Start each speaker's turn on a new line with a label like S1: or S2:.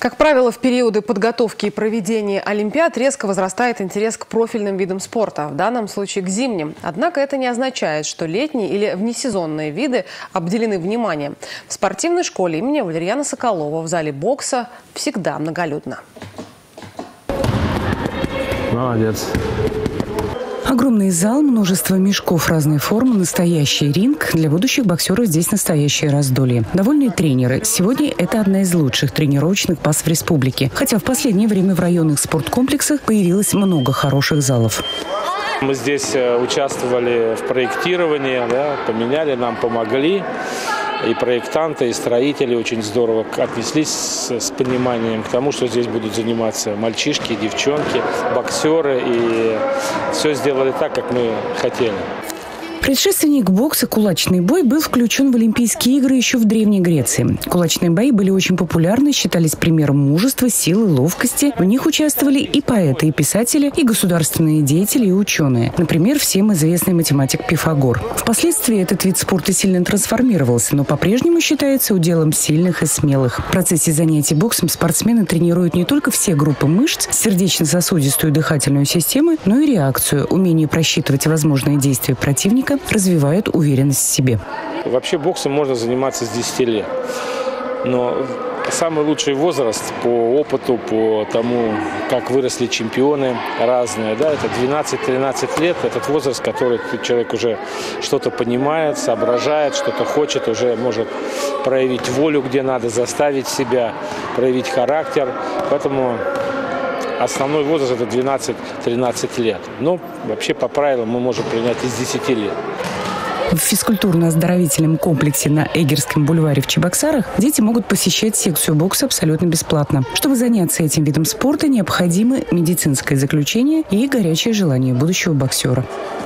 S1: Как правило, в периоды подготовки и проведения олимпиад резко возрастает интерес к профильным видам спорта, в данном случае к зимним. Однако это не означает, что летние или внесезонные виды обделены вниманием. В спортивной школе имени Валерьяна Соколова в зале бокса всегда многолюдно.
S2: Молодец.
S3: Огромный зал, множество мешков разной формы, настоящий ринг. Для будущих боксеров здесь настоящее раздолье. Довольные тренеры. Сегодня это одна из лучших тренировочных баз в республике. Хотя в последнее время в районных спорткомплексах появилось много хороших залов.
S2: Мы здесь участвовали в проектировании, поменяли, нам помогли. И проектанты, и строители очень здорово отнеслись с пониманием к тому, что здесь будут заниматься мальчишки, девчонки, боксеры. И все сделали так, как мы хотели.
S3: Предшественник бокса кулачный бой был включен в Олимпийские игры еще в Древней Греции. Кулачные бои были очень популярны, считались примером мужества, силы, ловкости. В них участвовали и поэты, и писатели, и государственные деятели, и ученые. Например, всем известный математик Пифагор. Впоследствии этот вид спорта сильно трансформировался, но по-прежнему считается уделом сильных и смелых. В процессе занятий боксом спортсмены тренируют не только все группы мышц, сердечно-сосудистую и дыхательную систему, но и реакцию, умение просчитывать возможные действия противника, развивают уверенность в себе.
S2: Вообще боксом можно заниматься с 10 лет. Но самый лучший возраст по опыту, по тому, как выросли чемпионы разные, это 12-13 лет. Этот возраст, который человек уже что-то понимает, соображает, что-то хочет, уже может проявить волю, где надо, заставить себя, проявить характер. Поэтому основной возраст – это 12-13 лет. Но вообще по правилам мы можем принять из 10 лет.
S3: В физкультурно-оздоровительном комплексе на Эгерском бульваре в Чебоксарах дети могут посещать секцию бокса абсолютно бесплатно. Чтобы заняться этим видом спорта, необходимы медицинское заключение и горячее желание будущего боксера.